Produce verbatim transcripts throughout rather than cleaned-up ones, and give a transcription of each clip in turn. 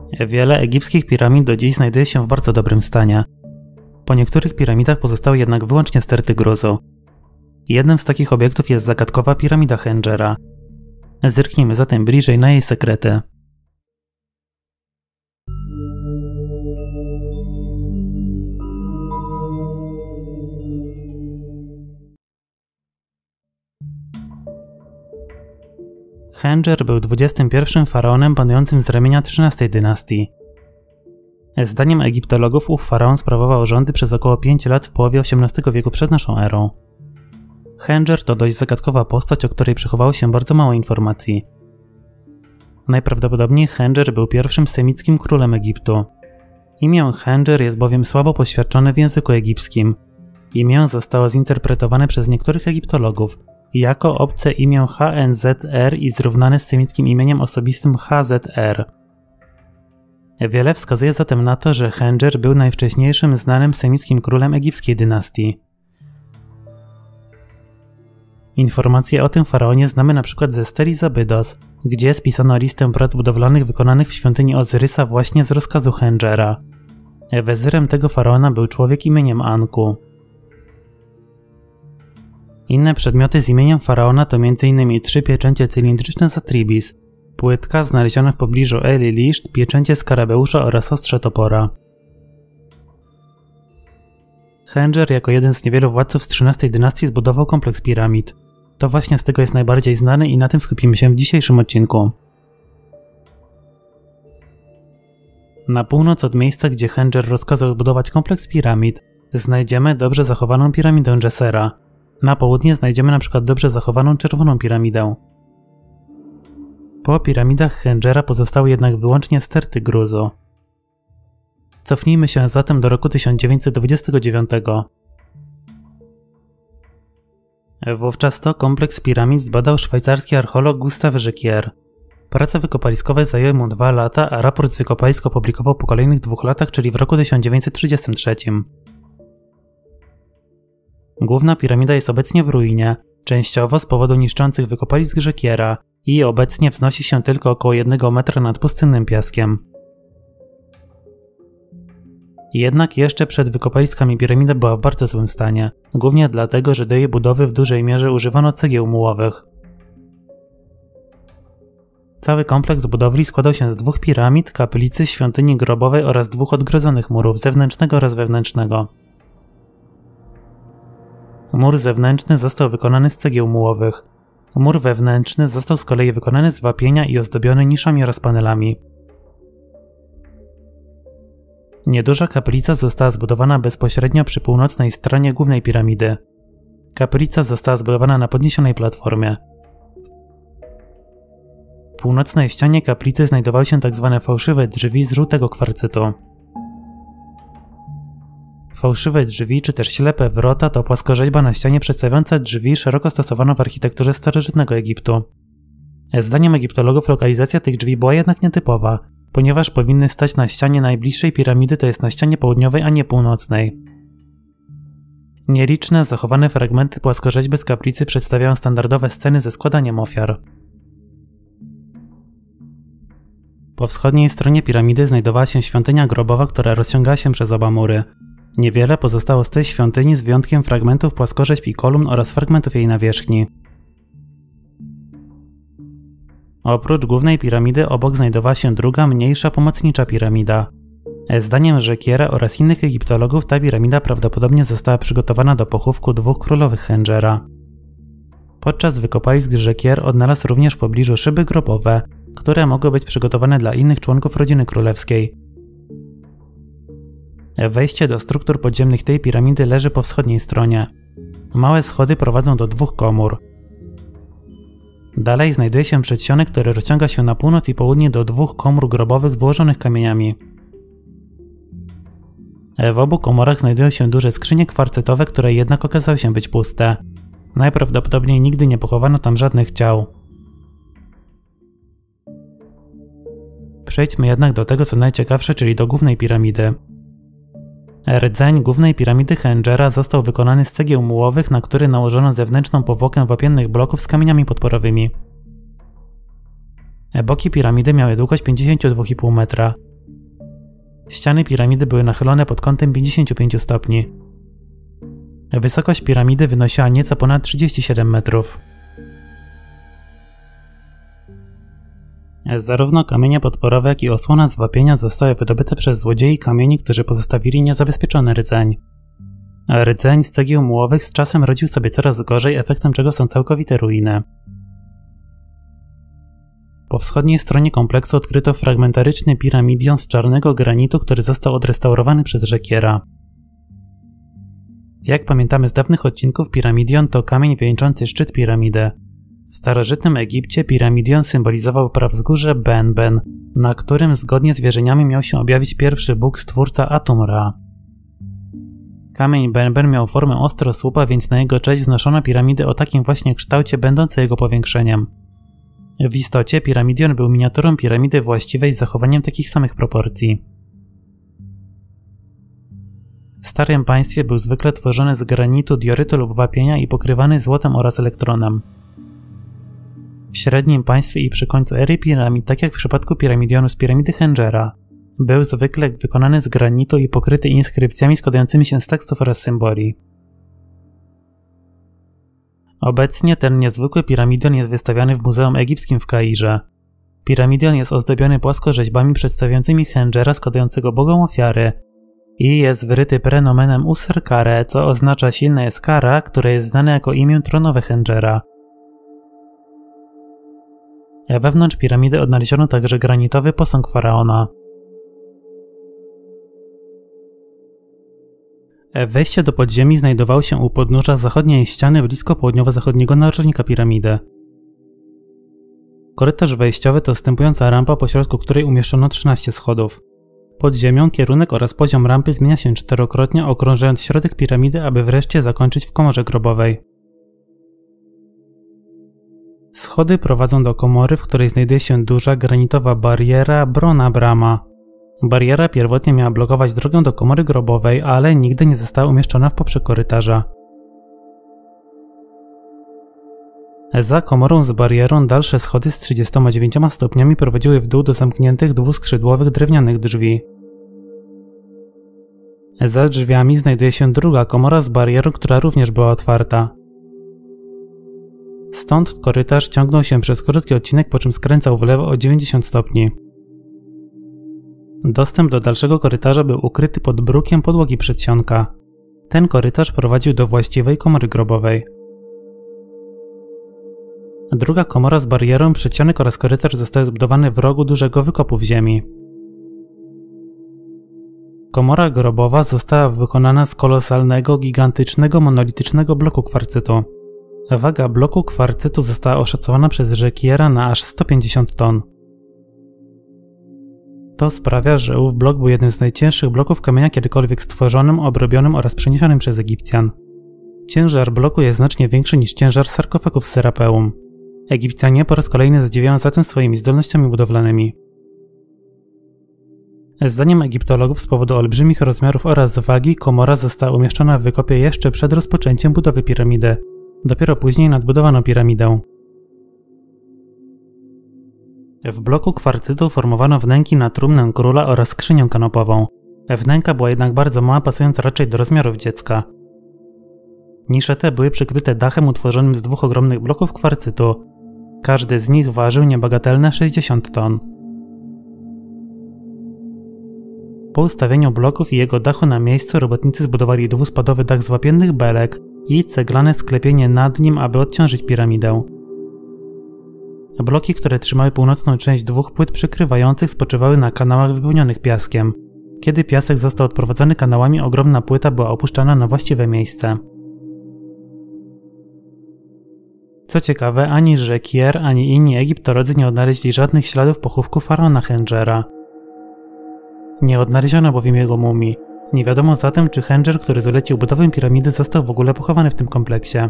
Wiele egipskich piramid do dziś znajduje się w bardzo dobrym stanie. Po niektórych piramidach pozostały jednak wyłącznie sterty gruzu. Jednym z takich obiektów jest zagadkowa piramida Chenjera. Zerknijmy zatem bliżej na jej sekrety. Chenjer był dwudziestym pierwszym faraonem panującym z ramienia trzynastej dynastii. Zdaniem egiptologów ów faraon sprawował rządy przez około pięć lat w połowie osiemnastego wieku przed naszą erą. Chenjer to dość zagadkowa postać, o której przechowało się bardzo mało informacji. Najprawdopodobniej Chenjer był pierwszym semickim królem Egiptu. Imię Chenjer jest bowiem słabo poświadczone w języku egipskim. Imię zostało zinterpretowane przez niektórych egiptologów jako obce imię H N Z R i zrównane z semickim imieniem osobistym H Z R. Wiele wskazuje zatem na to, że Chenjer był najwcześniejszym znanym semickim królem egipskiej dynastii. Informacje o tym faraonie znamy np. ze Steli Zabydos, gdzie spisano listę prac budowlanych wykonanych w świątyni Ozyrysa właśnie z rozkazu Chenjera. Wezyrem tego faraona był człowiek imieniem Anku. Inne przedmioty z imieniem faraona to między innymi trzy pieczęcie cylindryczne z Atribis, płytka znaleziona w pobliżu El-Liszt, pieczęcie skarabeusza oraz ostrze topora. Chenjer jako jeden z niewielu władców z trzynastej dynastii zbudował kompleks piramid. To właśnie z tego jest najbardziej znany i na tym skupimy się w dzisiejszym odcinku. Na północ od miejsca, gdzie Chenjer rozkazał zbudować kompleks piramid, znajdziemy dobrze zachowaną piramidę Dżesera. Na południe znajdziemy np. dobrze zachowaną czerwoną piramidę. Po piramidach Chenjera pozostały jednak wyłącznie sterty gruzu. Cofnijmy się zatem do roku tysiąc dziewięćset dwudziestego dziewiątego. Wówczas to kompleks piramid zbadał szwajcarski archeolog Gustave Jecquier. Prace wykopaliskowe zajęły mu dwa lata, a raport z wykopalisk opublikował po kolejnych dwóch latach, czyli w roku tysiąc dziewięćset trzydziestym trzecim. Główna piramida jest obecnie w ruinie, częściowo z powodu niszczących wykopalisk Jecquiera i obecnie wznosi się tylko około jednego metra nad pustynnym piaskiem. Jednak jeszcze przed wykopaliskami piramida była w bardzo złym stanie, głównie dlatego, że do jej budowy w dużej mierze używano cegieł mułowych. Cały kompleks budowli składał się z dwóch piramid, kaplicy, świątyni grobowej oraz dwóch odgrodzonych murów zewnętrznego oraz wewnętrznego. Mur zewnętrzny został wykonany z cegieł mułowych. Mur wewnętrzny został z kolei wykonany z wapienia i ozdobiony niszami oraz panelami. Nieduża kaplica została zbudowana bezpośrednio przy północnej stronie głównej piramidy. Kaplica została zbudowana na podniesionej platformie. W północnej ścianie kaplicy znajdowały się tzw. fałszywe drzwi z żółtego kwarcytu. Fałszywe drzwi czy też ślepe wrota to płaskorzeźba na ścianie przedstawiająca drzwi szeroko stosowaną w architekturze starożytnego Egiptu. Zdaniem egiptologów lokalizacja tych drzwi była jednak nietypowa, ponieważ powinny stać na ścianie najbliższej piramidy, to jest na ścianie południowej, a nie północnej. Nieliczne zachowane fragmenty płaskorzeźby z kaplicy przedstawiają standardowe sceny ze składaniem ofiar. Po wschodniej stronie piramidy znajdowała się świątynia grobowa, która rozciągała się przez oba mury. Niewiele pozostało z tej świątyni z wyjątkiem fragmentów płaskorzeźb i kolumn oraz fragmentów jej nawierzchni. Oprócz głównej piramidy obok znajdowała się druga, mniejsza, pomocnicza piramida. Zdaniem Jecquiera oraz innych egiptologów ta piramida prawdopodobnie została przygotowana do pochówku dwóch królowych Chenjera. Podczas wykopalisk Jecquier odnalazł również w pobliżu szyby grobowe, które mogły być przygotowane dla innych członków rodziny królewskiej. Wejście do struktur podziemnych tej piramidy leży po wschodniej stronie. Małe schody prowadzą do dwóch komór. Dalej znajduje się przedsionek, który rozciąga się na północ i południe do dwóch komór grobowych wyłożonych kamieniami. W obu komorach znajdują się duże skrzynie kwarcytowe, które jednak okazały się być puste. Najprawdopodobniej nigdy nie pochowano tam żadnych ciał. Przejdźmy jednak do tego, co najciekawsze, czyli do głównej piramidy. Rdzeń głównej piramidy Chenjera został wykonany z cegieł mułowych, na który nałożono zewnętrzną powłokę wapiennych bloków z kamieniami podporowymi. Boki piramidy miały długość pięćdziesiąt dwa i pół metra. Ściany piramidy były nachylone pod kątem pięćdziesiąt pięć stopni. Wysokość piramidy wynosiła nieco ponad trzydzieści siedem metrów. Zarówno kamienie podporowe, jak i osłona z wapienia zostały wydobyte przez złodziei kamieni, którzy pozostawili niezabezpieczony rdzeń. A rdzeń z cegieł mułowych z czasem rodził sobie coraz gorzej, efektem czego są całkowite ruiny. Po wschodniej stronie kompleksu odkryto fragmentaryczny piramidion z czarnego granitu, który został odrestaurowany przez Rzekiera. Jak pamiętamy z dawnych odcinków, piramidion to kamień wieńczący szczyt piramidy. W starożytnym Egipcie piramidion symbolizował prawzgórze Benben, na którym zgodnie z wierzeniami miał się objawić pierwszy bóg stwórca Atum-Ra. Kamień Benben miał formę ostrosłupa, więc na jego cześć wznoszono piramidę o takim właśnie kształcie, będące jego powiększeniem. W istocie piramidion był miniaturą piramidy właściwej z zachowaniem takich samych proporcji. W Starym Państwie był zwykle tworzony z granitu, diorytu lub wapienia i pokrywany złotem oraz elektronem. W Średnim Państwie i przy końcu ery piramid, tak jak w przypadku piramidionu z piramidy Hengera, był zwykle wykonany z granitu i pokryty inskrypcjami składającymi się z tekstów oraz symboli. Obecnie ten niezwykły piramidion jest wystawiany w Muzeum Egipskim w Kairze. Piramidion jest ozdobiony płaskorzeźbami przedstawiającymi Hengera składającego bogom ofiary i jest wyryty prenomenem Usr-Kare, co oznacza silne jest Kara, które jest znane jako imię tronowe Hengera. Wewnątrz piramidy odnaleziono także granitowy posąg faraona. Wejście do podziemi znajdowało się u podnóża zachodniej ściany blisko południowo-zachodniego narożnika piramidy. Korytarz wejściowy to wstępująca rampa, pośrodku której umieszczono trzynaście schodów. Pod ziemią kierunek oraz poziom rampy zmienia się czterokrotnie, okrążając środek piramidy, aby wreszcie zakończyć w komorze grobowej. Schody prowadzą do komory, w której znajduje się duża granitowa bariera Brona Brama. Bariera pierwotnie miała blokować drogę do komory grobowej, ale nigdy nie została umieszczona w poprzek korytarza. Za komorą z barierą dalsze schody z trzydziestoma dziewięcioma stopniami prowadziły w dół do zamkniętych dwuskrzydłowych drewnianych drzwi. Za drzwiami znajduje się druga komora z barierą, która również była otwarta. Stąd korytarz ciągnął się przez krótki odcinek, po czym skręcał w lewo o dziewięćdziesiąt stopni. Dostęp do dalszego korytarza był ukryty pod brukiem podłogi przedsionka. Ten korytarz prowadził do właściwej komory grobowej. Druga komora z barierą, przedsionek oraz korytarz zostały zbudowane w rogu dużego wykopu w ziemi. Komora grobowa została wykonana z kolosalnego, gigantycznego, monolitycznego bloku kwarcytu. Waga bloku kwarcytu została oszacowana przez Rzekiera na aż sto pięćdziesiąt ton. To sprawia, że ów blok był jednym z najcięższych bloków kamienia kiedykolwiek stworzonym, obrobionym oraz przeniesionym przez Egipcjan. Ciężar bloku jest znacznie większy niż ciężar sarkofagów z Serapeum. Egipcjanie po raz kolejny zadziwiają zatem swoimi zdolnościami budowlanymi. Zdaniem egiptologów z powodu olbrzymich rozmiarów oraz wagi komora została umieszczona w wykopie jeszcze przed rozpoczęciem budowy piramidy. Dopiero później nadbudowano piramidę. W bloku kwarcytu formowano wnęki na trumnę króla oraz skrzynię kanopową. Wnęka była jednak bardzo mała, pasując raczej do rozmiarów dziecka. Nisze te były przykryte dachem utworzonym z dwóch ogromnych bloków kwarcytu. Każdy z nich ważył niebagatelne sześćdziesiąt ton. Po ustawieniu bloków i jego dachu na miejscu robotnicy zbudowali dwuspadowy dach z wapiennych belek i ceglane sklepienie nad nim, aby odciążyć piramidę. Bloki, które trzymały północną część dwóch płyt przykrywających, spoczywały na kanałach wypełnionych piaskiem. Kiedy piasek został odprowadzany kanałami, ogromna płyta była opuszczana na właściwe miejsce. Co ciekawe, ani Rzekier, ani inni egiptolodzy nie odnaleźli żadnych śladów pochówku faraona Hengera. Nie odnaleziono bowiem jego mumii. Nie wiadomo zatem, czy Henger, który zlecił budowę piramidy, został w ogóle pochowany w tym kompleksie.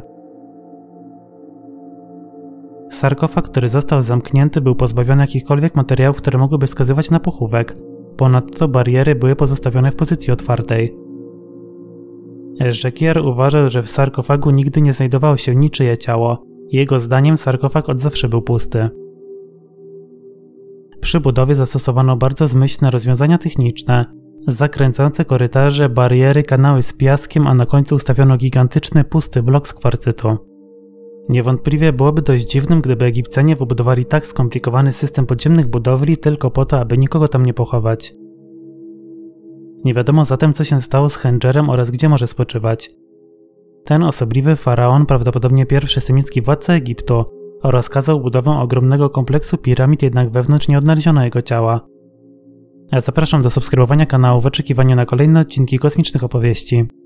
Sarkofag, który został zamknięty, był pozbawiony jakichkolwiek materiałów, które mogłyby wskazywać na pochówek. Ponadto bariery były pozostawione w pozycji otwartej. Rzekier uważał, że w sarkofagu nigdy nie znajdowało się niczyje ciało. Jego zdaniem sarkofag od zawsze był pusty. Przy budowie zastosowano bardzo zmyślne rozwiązania techniczne. Zakręcające korytarze, bariery, kanały z piaskiem, a na końcu ustawiono gigantyczny, pusty blok z kwarcytu. Niewątpliwie byłoby dość dziwnym, gdyby Egipcjanie wybudowali tak skomplikowany system podziemnych budowli tylko po to, aby nikogo tam nie pochować. Nie wiadomo zatem, co się stało z Hengerem oraz gdzie może spoczywać. Ten osobliwy faraon, prawdopodobnie pierwszy semicki władca Egiptu, rozkazał budowę ogromnego kompleksu piramid, jednak wewnątrz nie odnaleziono jego ciała. Ja zapraszam do subskrybowania kanału w oczekiwaniu na kolejne odcinki kosmicznych opowieści.